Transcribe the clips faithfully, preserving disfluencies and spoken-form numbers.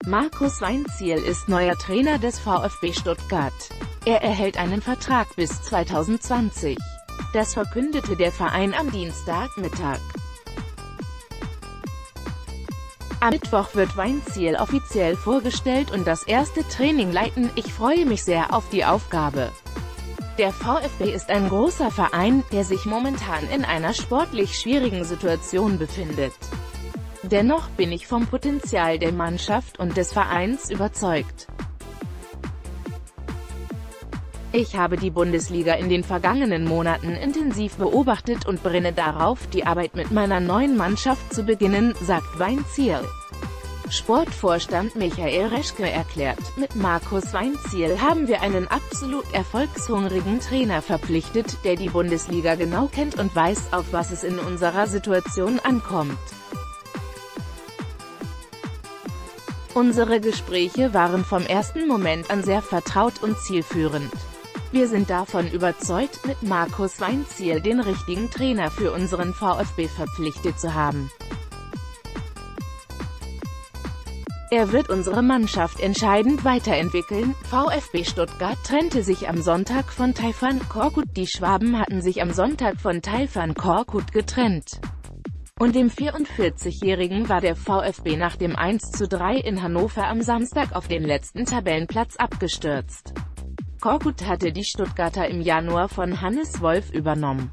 Markus Weinzierl ist neuer Trainer des VfB Stuttgart. Er erhält einen Vertrag bis zweitausendzwanzig. Das verkündete der Verein am Dienstagmittag. Am Mittwoch wird Weinzierl offiziell vorgestellt und das erste Training leiten. Ich freue mich sehr auf die Aufgabe. Der VfB ist ein großer Verein, der sich momentan in einer sportlich schwierigen Situation befindet. Dennoch bin ich vom Potenzial der Mannschaft und des Vereins überzeugt. Ich habe die Bundesliga in den vergangenen Monaten intensiv beobachtet und brenne darauf, die Arbeit mit meiner neuen Mannschaft zu beginnen, sagt Weinzierl. Sportvorstand Michael Reschke erklärt: Mit Markus Weinzierl haben wir einen absolut erfolgshungrigen Trainer verpflichtet, der die Bundesliga genau kennt und weiß, auf was es in unserer Situation ankommt. Unsere Gespräche waren vom ersten Moment an sehr vertraut und zielführend. Wir sind davon überzeugt, mit Markus Weinzierl den richtigen Trainer für unseren VfB verpflichtet zu haben. Er wird unsere Mannschaft entscheidend weiterentwickeln. VfB Stuttgart trennte sich am Sonntag von Tayfun Korkut. Die Schwaben hatten sich am Sonntag von Tayfun Korkut getrennt. Und dem vierundvierzigjährigen war der VfB nach dem eins zu drei in Hannover am Samstag auf den letzten Tabellenplatz abgestürzt. Korkut hatte die Stuttgarter im Januar von Hannes Wolf übernommen.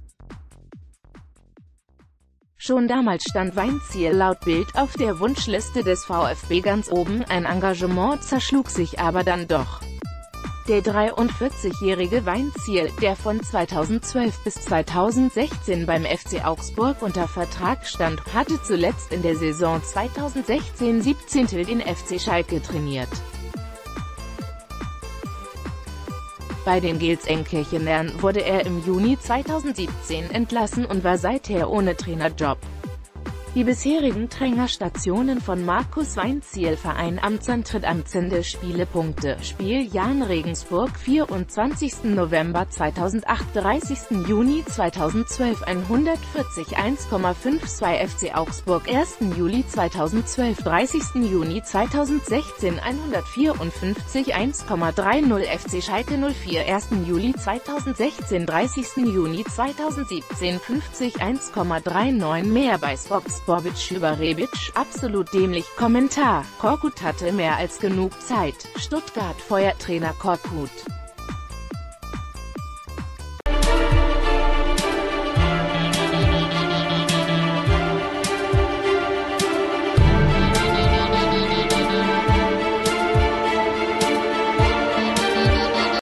Schon damals stand Weinzierl laut Bild auf der Wunschliste des VfB ganz oben, ein Engagement zerschlug sich aber dann doch. Der dreiundvierzigjährige Weinzierl, der von zweitausendzwölf bis zweitausendsechzehn beim F C Augsburg unter Vertrag stand, hatte zuletzt in der Saison zweitausendsechzehn siebzehn den F C Schalke trainiert. Bei den Gelsenkirchenern wurde er im Juni zweitausendsiebzehn entlassen und war seither ohne Trainerjob. Die bisherigen Trainerstationen von Markus Weinzierl: Verein Amtsantritt Amtsende Spiele-Punkte, Spiel Jahn Regensburg vierundzwanzigsten November zweitausendacht dreißigsten Juni zweitausendzwölf hundertvierzig eins Komma zweiundfünfzig F C Augsburg ersten Juli zweitausendzwölf dreißigsten Juni zweitausendsechzehn hundertvierundfünfzig eins Komma dreißig F C Schalke null vier ersten Juli zweitausendsechzehn dreißigsten Juni zweitausendsiebzehn fünfzig eins Komma neununddreißig Mehr bei Fox Bobic über Rebic, absolut dämlich. Kommentar: Korkut hatte mehr als genug Zeit. Stuttgart feuert Trainer Korkut.